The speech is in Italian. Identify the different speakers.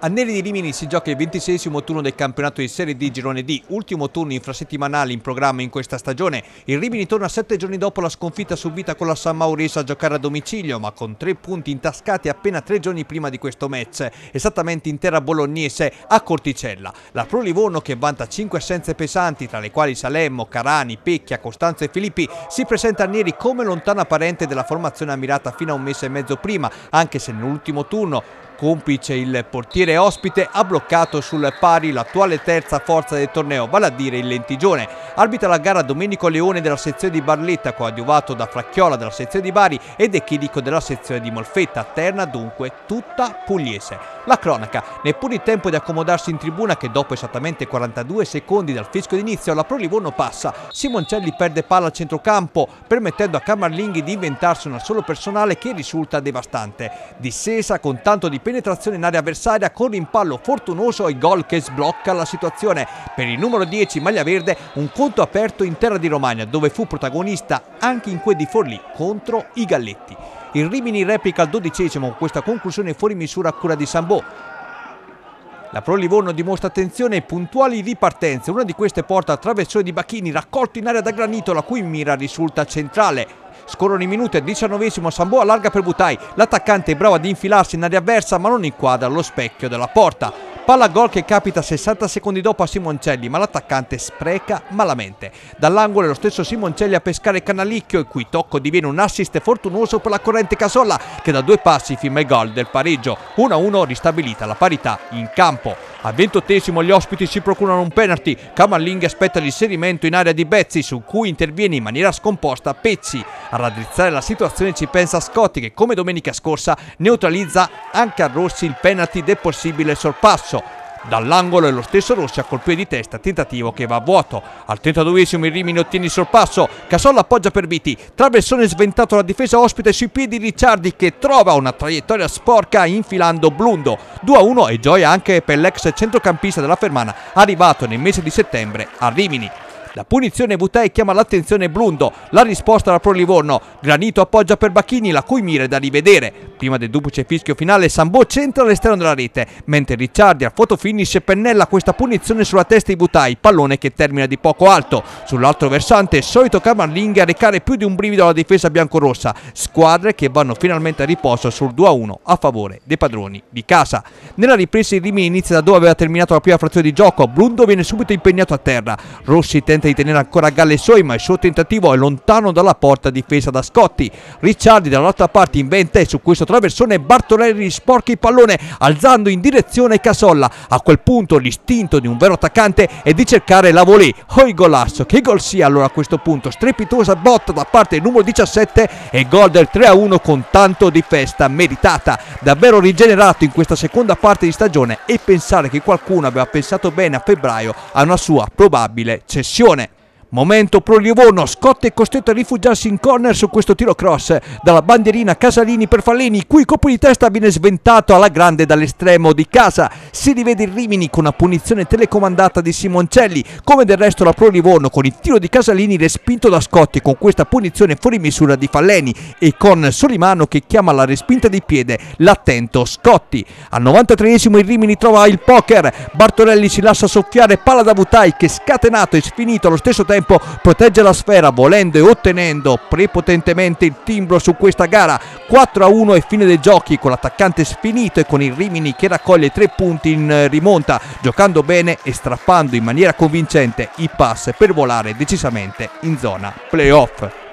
Speaker 1: A Neri di Rimini si gioca il 26esimo turno del campionato di Serie D Girone D, ultimo turno infrasettimanale in programma in questa stagione. Il Rimini torna 7 giorni dopo la sconfitta subita con la San Maurice a giocare a domicilio, ma con 3 punti intascati appena 3 giorni prima di questo match, esattamente in terra bolognese a Corticella. La Pro Livorno, che vanta 5 assenze pesanti, tra le quali Salemmo, Carani, Pecchia, Costanzo e Filippi, si presenta a Neri come lontana parente della formazione ammirata fino a un mese e mezzo prima, anche se nell'ultimo turno, complice il portiere ospite, ha bloccato sul pari l'attuale terza forza del torneo, vale a dire il Lentigione. Arbitra la gara Domenico Leone della sezione di Barletta, coadiuvato da Fracchiola della sezione di Bari e De Chirico della sezione di Molfetta. Terna dunque tutta pugliese. La cronaca: neppure il tempo di accomodarsi in tribuna, che dopo esattamente 42 secondi dal fischio d'inizio la Pro Livorno passa. Simoncelli perde palla al centrocampo, permettendo a Camarlinghi di inventarsi un assolo personale che risulta devastante. Dissesa con tanto di penetrazione in area avversaria, con rimpallo fortunoso e gol che sblocca la situazione. Per il numero 10 maglia verde un conto aperto in terra di Romagna, dove fu protagonista anche in quel di Forlì contro i Galletti. Il Rimini replica al 12esimo con questa conclusione fuori misura a cura di Sambò. La Pro Livorno dimostra attenzione e puntuali ripartenze. Una di queste porta al traversone di Bacchini, raccolto in area da Granito, la cui mira risulta centrale. Scorrono i minuti, al 19esimo Sambò allarga per Butai. L'attaccante è bravo ad infilarsi in area avversa, ma non inquadra lo specchio della porta. Palla gol che capita 60 secondi dopo a Simoncelli, ma l'attaccante spreca malamente. Dall'angolo è lo stesso Simoncelli a pescare Canalicchio, il cui tocco diviene un assist fortunoso per la corrente Casolla, che da 2 passi firma il gol del pareggio. 1-1 ristabilita la parità in campo. Al 28esimo gli ospiti si procurano un penalty. Camarlinghi aspetta l'inserimento in area di Bezzi, su cui interviene in maniera scomposta Pezzi. A raddrizzare la situazione ci pensa Scotti, che come domenica scorsa neutralizza anche a Rossi il penalty del possibile sorpasso. Dall'angolo è lo stesso Rossi a colpire di testa, tentativo che va a vuoto. Al 32esimo il Rimini ottiene il sorpasso. Casolla appoggia per Viti, traversone sventato la difesa ospite sui piedi di Ricciardi, che trova una traiettoria sporca infilando Blundo. 2-1 e gioia anche per l'ex centrocampista della Fermana, arrivato nel mese di settembre a Rimini. La punizione Vutai chiama l'attenzione Blundo, la risposta alla Pro Livorno. Granito appoggia per Bacchini, la cui mira è da rivedere. Prima del duplice fischio finale Sambò centra all'esterno della rete, mentre Ricciardi al fotofinish pennella questa punizione sulla testa di Vutai, pallone che termina di poco alto. Sull'altro versante solito Camarlinghi a recare più di un brivido alla difesa biancorossa, squadre che vanno finalmente a riposo sul 2-1 a favore dei padroni di casa. Nella ripresa il Rimini inizia da dove aveva terminato la prima frazione di gioco. Blundo viene subito impegnato a terra, Rossi tenta di tenere ancora a galla i suoi, ma il suo tentativo è lontano dalla porta difesa da Scotti. Ricciardi dall'altra parte inventa e su questo traversone Bartolelli sporca il pallone alzando in direzione Casolla. A quel punto l'istinto di un vero attaccante è di cercare la volée. Oh, il golasso, che gol sia allora a questo punto, strepitosa botta da parte del numero 17 e gol del 3-1 con tanto di festa meritata. Davvero rigenerato in questa seconda parte di stagione, e pensare che qualcuno aveva pensato bene a febbraio a una sua probabile cessione. Momento Pro Livorno, Scotti è costretto a rifugiarsi in corner su questo tiro cross dalla bandierina Casalini per Fallini, cui colpo di testa viene sventato alla grande dall'estremo di casa. Si rivede il Rimini con una punizione telecomandata di Simoncelli, come del resto la Pro Livorno, con il tiro di Casalini respinto da Scotti, con questa punizione fuori misura di Falleni e con Solimano che chiama la respinta di piede l'attento Scotti. Al 93esimo il Rimini trova il poker, Bartolelli si lascia soffiare palla da Vutai, che scatenato e sfinito allo stesso tempo protegge la sfera, volendo e ottenendo prepotentemente il timbro su questa gara. 4-1 e fine dei giochi, con l'attaccante sfinito e con il Rimini che raccoglie 3 punti in rimonta, giocando bene e strappando in maniera convincente i pass per volare decisamente in zona playoff.